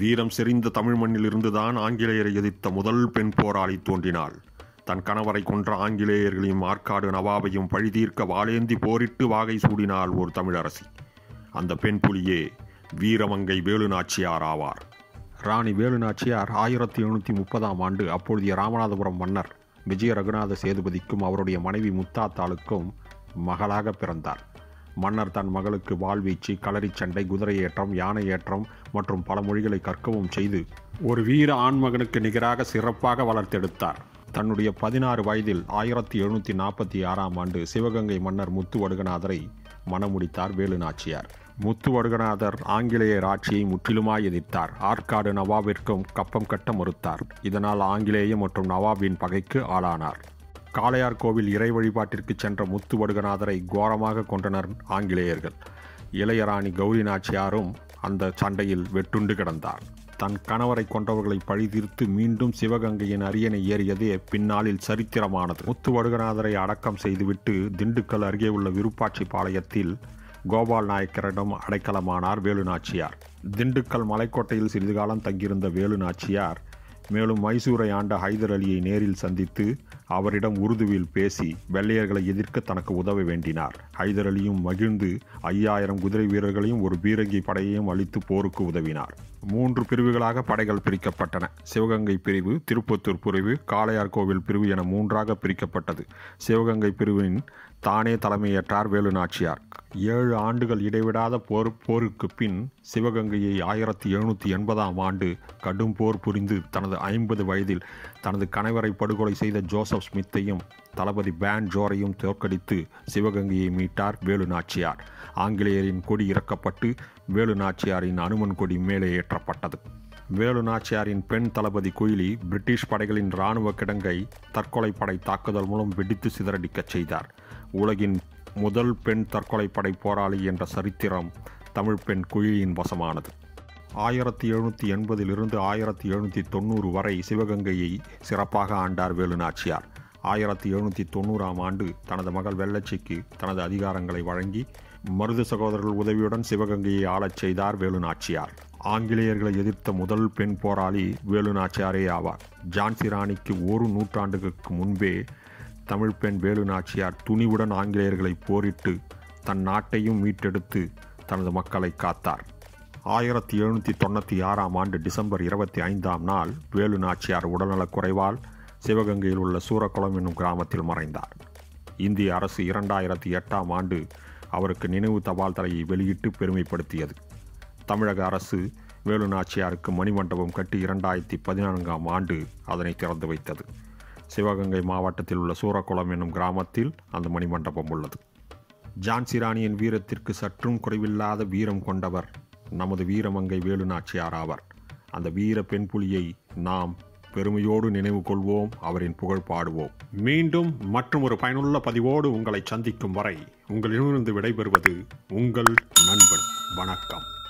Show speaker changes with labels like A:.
A: வீரம் செறிந்த தமிழ் மண்ணில் இருந்துதான் ஆங்கிலேயரை எதிர்த்த முதல் பெண் போராளி தோன்றினாள். தன் கணவரை கொன்ற ஆங்கிலேயர்களையும் ஆற்காடு நவாபையும் பழிதீர்க்க வாளேந்தி போரிட்டு வாகை சூடினாள் ஒரு தமிழரசி. அந்த பெண் புலியே வீரமங்கை வேலுநாச்சியார் ஆவார். ராணி வேலுநாச்சியார் 1730ஆம் ஆண்டு அப்பொழுதைய ராமநாதபுரம் மன்னர் விஜய ரகுநாத சேதுபதிக்கும் அவருடைய மனைவி முத்தாத்தாளுக்கும் மகளாக பிறந்தார். மன்னர் தன் மகளுக்கு வாழ்வீச்சு, களரி சண்டை, குதிரை ஏற்றம், யானை ஏற்றம் மற்றும் பல மொழிகளை கற்கவும் செய்து ஒரு வீர ஆண்மகனுக்கு நிகராக சிறப்பாக வளர்த்தெடுத்தார். தன்னுடைய 16 வயதில் 1746ஆம் ஆண்டு சிவகங்கை மன்னர் முத்துவடுகநாதரை மணமுடித்தார் வேலுநாச்சியார். முத்துவடுகநாதர் ஆங்கிலேயர் ஆட்சியை முற்றிலுமாய் எதிர்த்தார். ஆற்காடு நவாபிற்கும் கப்பம் கட்ட மறுத்தார். இதனால் ஆங்கிலேய மற்றும் நவாபின் பகைக்கு ஆளானார். காளையார் கோவில் இறை வழிபாட்டிற்கு சென்ற முத்துவடுகநாதரை கோரமாக கொன்றனர் ஆங்கிலேயர்கள். இளையராணி கௌரி நாச்சியாரும் அந்த சண்டையில் வெட்டுண்டு கிடந்தார். தன் கணவரை கொன்றவர்களை பழிதீர்த்து மீண்டும் சிவகங்கையின் அரியணை ஏறியதே பின்னாளில் சரித்திரமானது. முத்துவடுகநாதரை அடக்கம் செய்துவிட்டு திண்டுக்கல் அருகே உள்ள விருப்பாட்சி பாளையத்தில் கோபால் நாயக்கரிடம் அடைக்கலமானார் வேலுநாச்சியார். திண்டுக்கல் மலைக்கோட்டையில் சிறிது காலம் தங்கியிருந்த வேலுநாச்சியார் மேலும் மைசூரை ஆண்ட ஹைதர் அலியை நேரில் சந்தித்து அவரிடம் உருதுவில் பேசி வெள்ளையர்களை எதிர்க்க தனக்கு உதவ வேண்டினார். ஹைதர் அலியும் மகிழ்ந்து 5000 குதிரை வீரர்களையும் ஒரு பீரங்கி படையையும் அளித்து போருக்கு உதவினார். 3 பிரிவுகளாக படைகள் பிரிக்கப்பட்டன. சிவகங்கை பிரிவு, திருப்பத்தூர் பிரிவு, காளையார் கோவில் பிரிவு என 3ஆக பிரிக்கப்பட்டது. சிவகங்கை பிரிவின் தானே தலைமையேற்றார் வேலுநாச்சியார். 7 ஆண்டுகள் இடைவிடாத போருக்கு பின் சிவகங்கையை 1780ஆம் ஆண்டு கடும் போர் புரிந்து தனது 50 வயதில் தனது கணவரை படுகொலை செய்த ஜோசப் ஸ்மித்தையும் தளபதி பேன் ஜோரையும் தோற்கடித்து சிவகங்கையை மீட்டார் வேலுநாச்சியார். ஆங்கிலேயரின் கொடி இறக்கப்பட்டு வேலுநாச்சியாரின் அனுமன் கொடி மேலே ஏற்றப்பட்டது. வேலுநாச்சியாரின் பெண் தளபதி குயிலி பிரிட்டிஷ் படைகளின் இராணுவ கிடங்கை தற்கொலை படை தாக்குதல் மூலம் வெடித்து சிதறடிக்கச் செய்தார். உலகின் முதல் பெண் தற்கொலை படை போராளி என்ற சரித்திரம் தமிழ் பெண் குயிலியின் வசமானது. 1780 1790 வரை சிவகங்கையை சிறப்பாக ஆண்டார் வேலுநாச்சியார். 1790ஆம் ஆண்டு தனது மகள் வெள்ளச்சிக்கு தனது அதிகாரங்களை வழங்கி மருது சகோதரர்கள் உதவியுடன் சிவகங்கையை ஆளச் செய்தார் வேலுநாச்சியார். ஆங்கிலேயர்களை எதிர்த்த முதல் பெண் போராளி வேலுநாச்சியாரே ஆவார். ஜான்சி ராணிக்கு 1 நூற்றாண்டுகளுக்கு முன்பே தமிழ் பெண் வேலுநாச்சியார் துணிவுடன் ஆங்கிலேயர்களை போரிட்டு தன் நாட்டையும் மீட்டெடுத்து தனது மக்களை காத்தார். 1796ஆம் ஆண்டு டிசம்பர் 25ஆம் நாள் வேலுநாச்சியார் உடல்நலக் குறைவால் சிவகங்கையில் உள்ள சூரக்குளம் என்னும் கிராமத்தில் மறைந்தார். இந்திய அரசு 2008ஆம் ஆண்டு அவருக்கு நினைவு தபால் தலையை வெளியிட்டு பெருமைப்படுத்தியது. தமிழக அரசு வேலுநாச்சியாருக்கு மணிமண்டபம் கட்டி 2014ஆம் ஆண்டு அதனை திறந்து வைத்தது. சிவகங்கை மாவட்டத்தில் உள்ள சூரக்குளம் என்னும் கிராமத்தில் அந்த மணிமண்டபம் உள்ளது. ஜான்சி ராணியின் வீரத்திற்கு சற்றும் குறைவில்லாத வீரம் கொண்டவர் நமது வீரமங்கை வேலுநாச்சியார் ஆவார். அந்த வீர பெண் புலியை நாம் பெருமையோடு நினைவு கொள்வோம், அவரின் புகழ் பாடுவோம். மீண்டும் மற்றும் ஒரு பயனுள்ள பதிவோடு உங்களை சந்திக்கும் வரை உங்களிடமிருந்து விடைபெறுவது உங்கள் நண்பன். வணக்கம்.